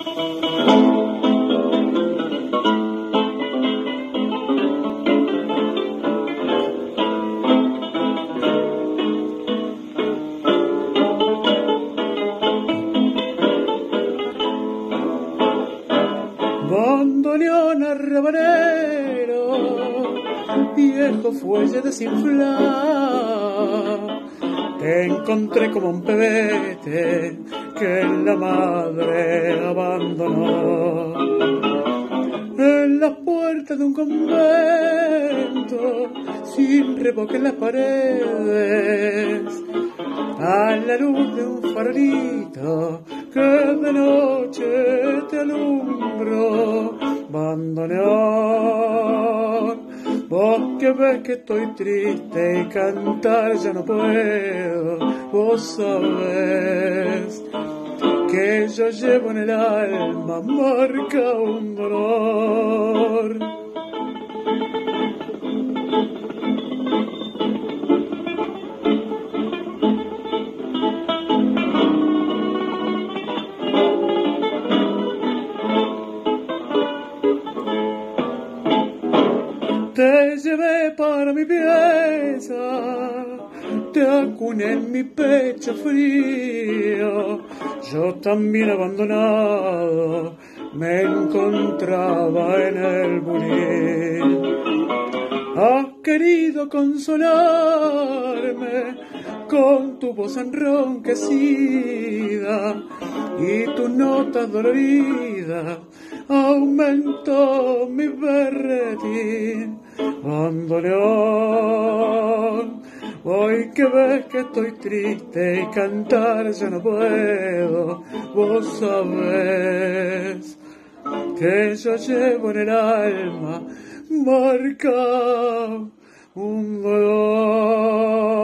Bandoneón arrabanero, viejo fuelle desinflado, te encontré como un pebete que la madre abandonó. En las puertas de un convento, sin revoque en las paredes, a la luz de un farolito que de noche te alumbro. Bandoneón, vos que ves que estoy triste y cantar ya no puedo, vos sabés que yo llevo en el alma marca un dolor. Te llevé para mi pieza, te acuné en mi pecho frío, yo también abandonado me encontraba en el bulín. Has querido consolarme con tu voz enronquecida y tus notas doloridas aumentó mi berretín. Bandoneón, hoy que ves que estoy triste y cantar ya no puedo, vos sabés que yo llevo en el alma marca un dolor.